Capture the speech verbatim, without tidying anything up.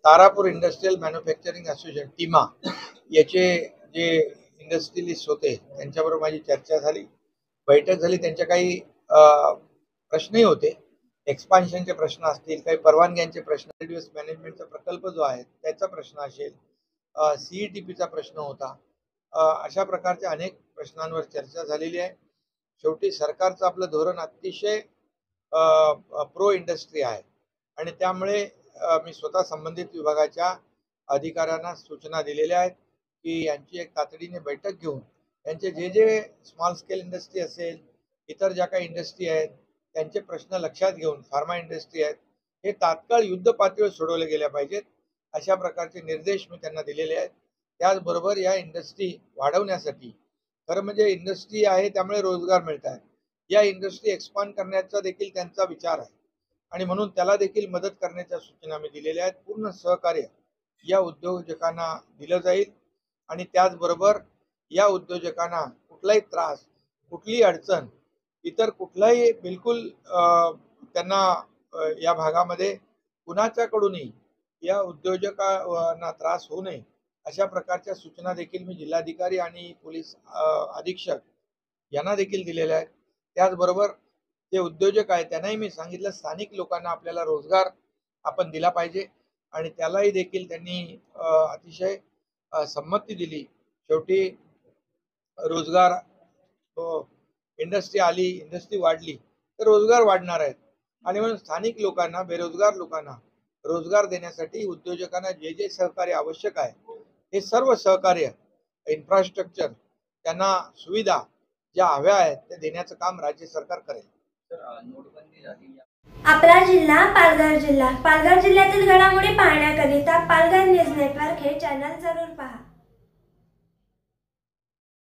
Tarapur industrial manufacturing association टीमा याचे जे इंडस्ट्रियलिस्ट होते त्यांच्याबरोबर माझी चर्चा झाली, बैठक झाली. त्यांच्या काही प्रश्नही होते, एक्सपान्शनचे प्रश्न असतील, काही परवानग्यांचे प्रश्न, रिड्यूस मॅनेजमेंटचा प्रकल्प जो आहे त्याचा प्रश्न असेल, सीईटीपीचा प्रश्न होता. अशा प्रकारच्या अनेक प्रश्नांवर चर्चा झालेली आहे. शेवटी सरकारचं आपलं धोरण अतिशय प्रो इंडस्ट्री आहे आणि त्यामुळे मी स्वतः संबंधित विभागाच्या अधिकाऱ्यांना सूचना दिलेल्या आहेत की यांची एक तातडीने बैठक घेऊन त्यांचे जे जे स्मॉल स्केल इंडस्ट्री असेल, इतर ज्या काही इंडस्ट्री आहेत त्यांचे प्रश्न लक्षात घेऊन, फार्मा इंडस्ट्री आहेत, हे तात्काळ युद्ध पातळीवर सोडवले गेल्या पाहिजेत अशा प्रकारचे निर्देश मी त्यांना दिलेले आहेत. त्याचबरोबर या इंडस्ट्री वाढवण्यासाठी, खरं म्हणजे इंडस्ट्री आहे त्यामुळे रोजगार मिळत आहे, या इंडस्ट्री एक्सपांड करण्याचा देखील त्यांचा विचार आहे आणि म्हणून त्याला देखील मदत करण्याच्या सूचना मी दिलेल्या आहेत. पूर्ण सहकार्य या उद्योजकांना दिलं जाईल आणि त्याचबरोबर या उद्योजकांना कुठलाही त्रास, कुठलीही अडचण, इतर कुठलाही बिलकुल त्यांना या भागामध्ये कुणाच्याकडूनही या उद्योजकांना त्रास होऊ नये अशा प्रकारच्या सूचना देखील मी जिल्हाधिकारी आणि पोलीस अधीक्षक यांना देखील दिलेल्या आहेत. त्याचबरोबर जे उद्योजक आहेत त्यांनाही मी सांगितलं, स्थानिक लोकांना आपल्याला रोजगार आपण दिला पाहिजे आणि त्यालाही देखील त्यांनी अतिशय संमती दिली. शेवटी रोजगार, इंडस्ट्री आली, इंडस्ट्री वाढली तर रोजगार वाढणार आहेत आणि म्हणून स्थानिक लोकांना, बेरोजगार लोकांना रोजगार देण्यासाठी उद्योजकांना जे जे सहकार्य आवश्यक आहे हे सर्व सहकार्य, इन्फ्रास्ट्रक्चर, त्यांना सुविधा ज्या हव्या आहेत ते देण्याचं काम राज्य सरकार करेल. आपला जिल्हा पालघर जिल्हा पालघर जिल्ह्यातील घडामोडी पाहण्याकरिता पालघर न्यूज नेटवर्क हे चॅनल जरूर पहा.